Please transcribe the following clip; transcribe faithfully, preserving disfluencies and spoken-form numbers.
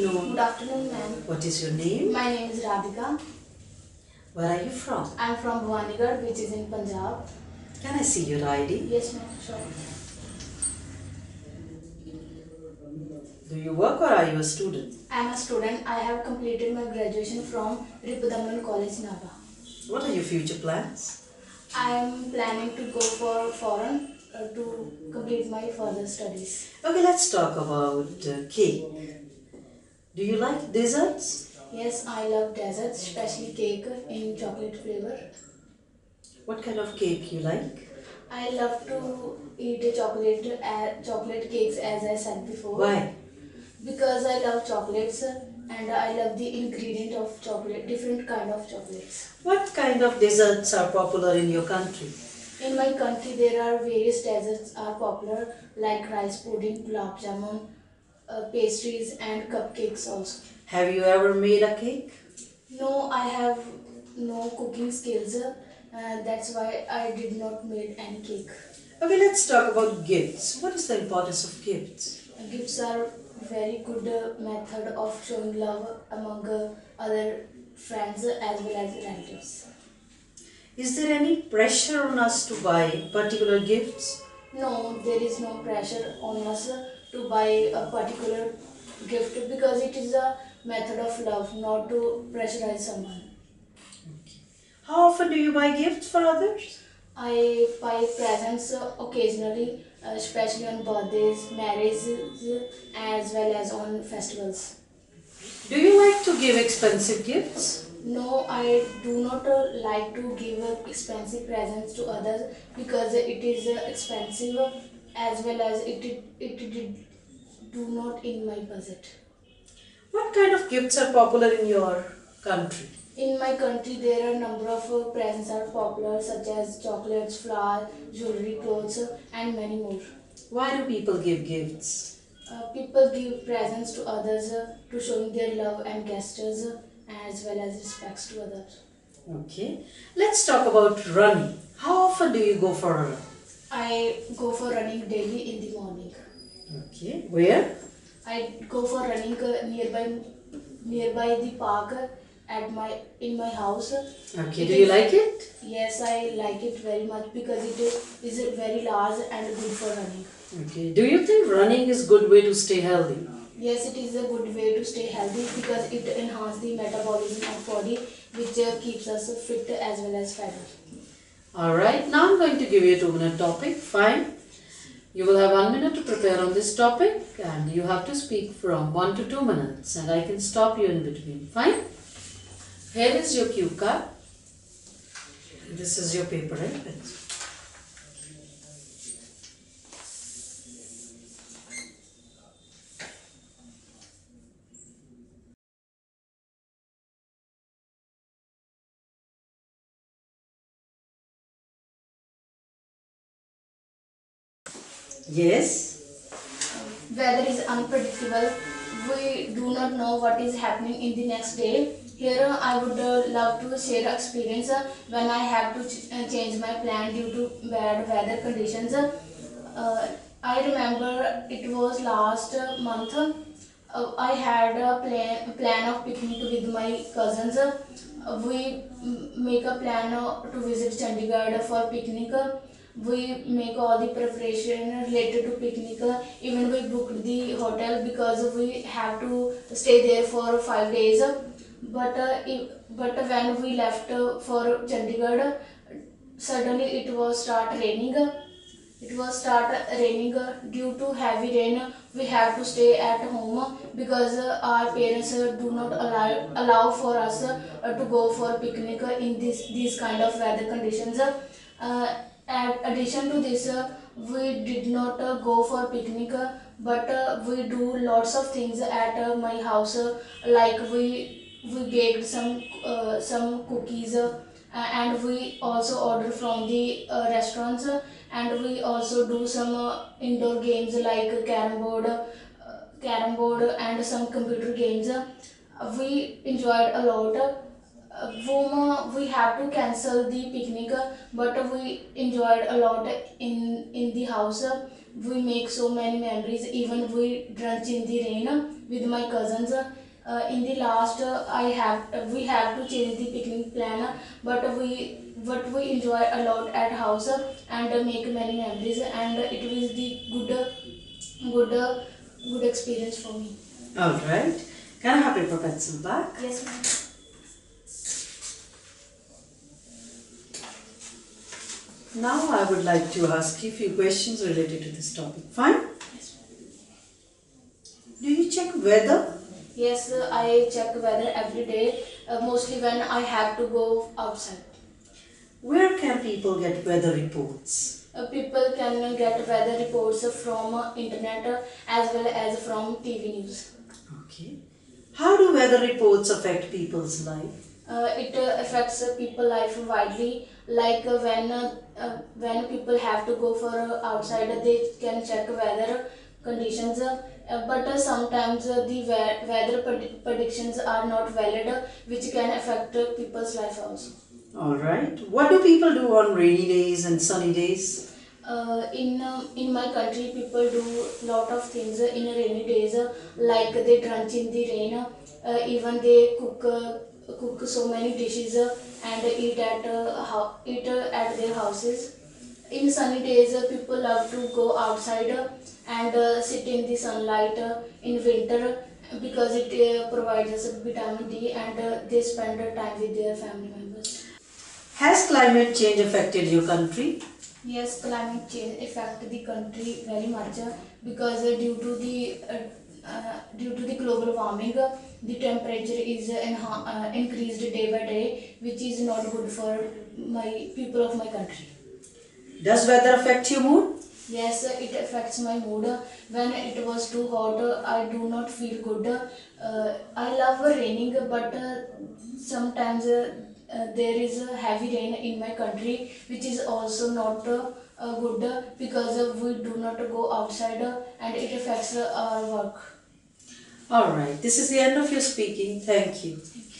afternoon. Good afternoon, ma'am. What is your name? My name is Radhika. Where are you from? I am from Bhubaneswar, which is in Punjab. Can I see your I D? Yes, ma'am. Sure. Do you work or are you a student? I am a student. I have completed my graduation from Ripudamman College, Naba. What are your future plans? I am planning to go for foreign uh, to complete my further studies. Okay, let's talk about uh, cake. Do you like desserts? Yes, I love desserts, especially cake in chocolate flavor. What kind of cake you like? I love to eat chocolate uh, chocolate cakes, as I said before. Why? Because I love chocolates uh, and I love the ingredient of chocolate, different kind of chocolates. What kind of desserts are popular in your country? In my country, there are various desserts are popular like rice pudding, gulab jamun, uh, pastries and cupcakes also. Have you ever made a cake? No, I have no cooking skills. Uh, that's why I did not make any cake. Okay, let's talk about gifts. What is the importance of gifts? Gifts are very good uh, method of showing love among uh, other friends uh, as well as relatives. Is there any pressure on us to buy particular gifts? No, there is no pressure on us uh, to buy a particular gift because it is a method of love, not to pressurize someone. How often do you buy gifts for others? I buy presents uh, occasionally, uh, especially on birthdays, marriages, as well as on festivals. Do you like to give expensive gifts? No, I do not uh, like to give uh, expensive presents to others because it is uh, expensive uh, as well as it, it, it did do not in my budget. What kind of gifts are popular in your country? In my country, there are a number of uh, presents are popular such as chocolates, flowers, jewelry, clothes, uh, and many more. Why do people give gifts? Uh, people give presents to others uh, to showing their love and gestures uh, as well as respects to others. Okay, let's talk about running. How often do you go for a run? I go for running daily in the morning. Okay, where? I go for running uh, nearby nearby the park uh, at my in my house. Okay, It do you is- like it? Yes, I like it very much because it is is very large and good for running. Okay, do you think running is good way to stay healthy? Yes, it is a good way to stay healthy because it enhances the metabolism of body, which uh, keeps us fit as well as fatter. Alright, now I'm going to give you a two minute topic. Fine. You will have one minute to prepare on this topic and you have to speak from one to two minutes and I can stop you in between. Fine? Here is your cue card. This is your paper and pencil. Yes. Weather is unpredictable. We do not know what is happening in the next day. Here, uh, I would uh, love to share experience uh, when I have to ch- uh, change my plan due to bad weather conditions. Uh, I remember it was last uh, month. Uh, I had a plan plan of picnic with my cousins. Uh, we mm, make a plan uh, to visit Chandigarh for picnic. We make all the preparation related to picnic. Even we booked the hotel because we have to stay there for five days. But uh, if, but when we left uh, for Chandigarh, suddenly it was start raining. It was start raining uh, due to heavy rain. We have to stay at home because uh, our parents uh, do not allow allow for us uh, to go for picnic uh, in this these kind of weather conditions. Uh, in addition to this, uh, we did not uh, go for picnic, uh, but uh, we do lots of things at uh, my house. Uh, like we we baked some uh, some cookies. Uh, and we also order from the uh, restaurants uh, and we also do some uh, indoor games like uh, carom board uh, carom board and some computer games. Uh, we enjoyed a lot. Uh, Whom we have to cancel the picnic, uh, but we enjoyed a lot in in the house. We make so many memories. Even we drank in the rain with my cousins. Uh, in the last, uh, I have uh, we have to change the picnic plan, but we but we enjoy a lot at house and uh, make many memories. And it was the good good uh, good experience for me. Alright. Can I have your pencil back? Yes, ma'am. Now I would like to ask you a few questions related to this topic. Fine? Yes, ma'am. Do you check weather? Yes, uh, I check weather every day, uh, mostly when I have to go outside. Where can people get weather reports? Uh, people can get weather reports from uh, internet uh, as well as from T V news. Okay. How do weather reports affect people's life? Uh, it uh, affects uh, people life widely. Like uh, when uh, uh, when people have to go for uh, outside, uh, they can check weather conditions. Uh, uh, but uh, sometimes uh, the we- weather pred- predictions are not valid, uh, which can affect uh, people's life also. Alright. What do people do on rainy days and sunny days? Uh, in um, in my country, people do lot of things uh, in rainy days, uh, like they drench in the rain. Uh, even they cook uh, cook so many dishes uh, and eat at uh, ho- eat uh, at their houses. In sunny days, uh, people love to go outside uh, and uh, sit in the sunlight uh, in winter uh, because it uh, provides us vitamin D, and uh, they spend uh, time with their family members. Has climate change affected your country? Yes, climate change affect the country very much uh, because uh, due to the uh, uh, due to the global warming, uh, the temperature is uh, enha- uh, increased day by day, which is not good for my people of my country. Does weather affect your mood? Yes, uh, it affects my mood. Uh, When it was too hot, uh, I do not feel good. Uh, I love uh, raining, but uh, sometimes uh, uh, there is a heavy rain in my country, which is also not uh, uh, good uh, because uh, we do not go outside uh, and it affects uh, our work. Alright. This is the end of your speaking. Thank you.